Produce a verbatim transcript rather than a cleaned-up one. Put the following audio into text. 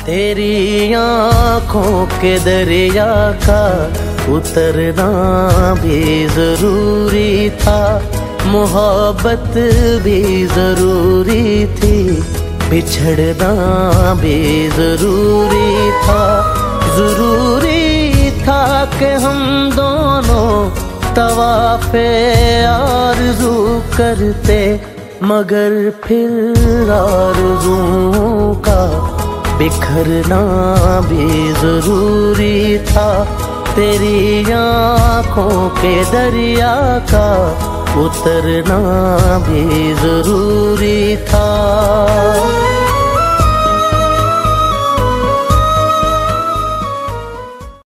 तेरी आँखों के दरिया का उतरना भी जरूरी था, मोहब्बत भी जरूरी थी, बिछड़ना भी जरूरी था। जरूरी था कि हम दोनों तवाफ़े आरज़ू करते, मगर फिर आरज़ुओं का बिखरना भी जरूरी था। तेरी आँखों के दरिया का उतरना भी जरूरी था।